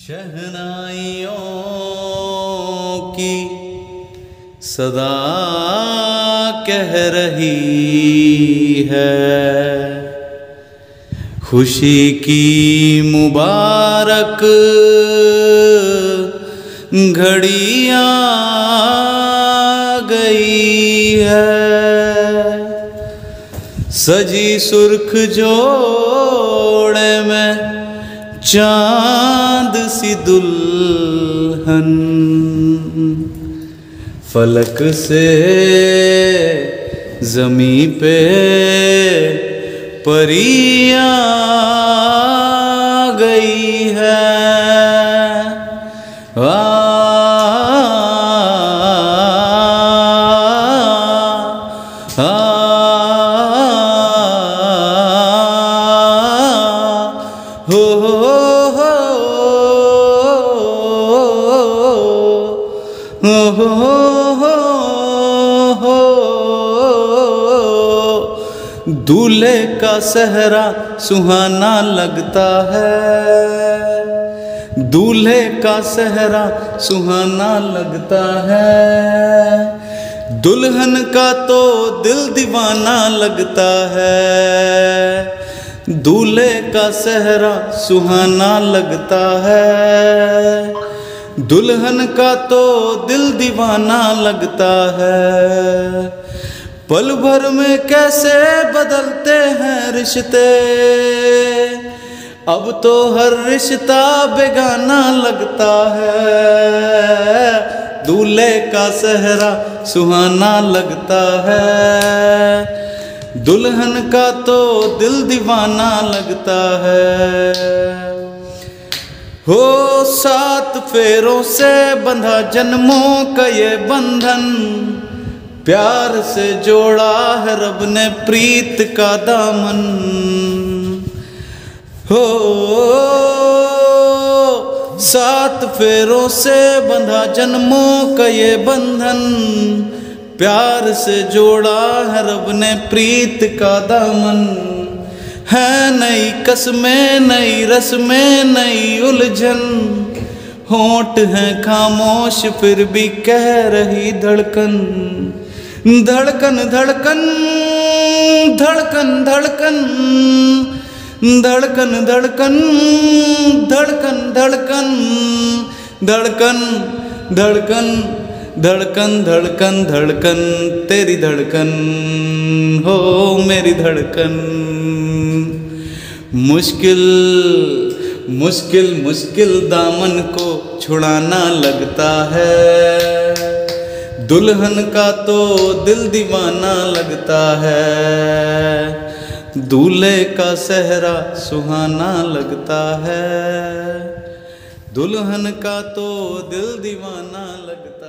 शहनाइयों की सदा कह रही है, खुशी की मुबारक घड़ी आ गई है। सजी सुर्ख जोड़े में चांद सी दुल्हन, फलक से ज़मीं पे परी आ गई है। दूल्हे का सेहरा सुहाना लगता है, दूल्हे का सेहरा सुहाना लगता है। दुल्हन का तो दिल दीवाना लगता है, दूल्हे का सेहरा सुहाना लगता है। दुल्हन का तो दिल दीवाना लगता है। पल भर में कैसे बदलते हैं रिश्ते, अब तो हर रिश्ता बेगाना लगता है। दूल्हे का सेहरा सुहाना लगता है, दुल्हन का तो दिल दीवाना लगता है। हो 7 फेरों से बंधा जन्मों का ये बंधन, प्यार से जोड़ा है रब ने प्रीत का दामन। हो 7 फेरों से बंधा जन्मों का ये बंधन, प्यार से जोड़ा है रब ने प्रीत का दामन। है नई कसमें नई रस्में नई उलझन, होंठ हैं खामोश फिर भी कह रही धड़कन। धड़कन धड़कन धड़कन धड़कन धड़कन धड़कन धड़कन धड़कन धड़कन धड़कन धड़कन धड़कन धड़कन तेरी धड़कन हो मेरी धड़कन। मुश्किल मुश्किल मुश्किल दामन को छुड़ाना लगता है, दुल्हन का तो दिल दीवाना लगता है। दूल्हे का सेहरा सुहाना लगता है, दुल्हन का तो दिल दीवाना लगता है।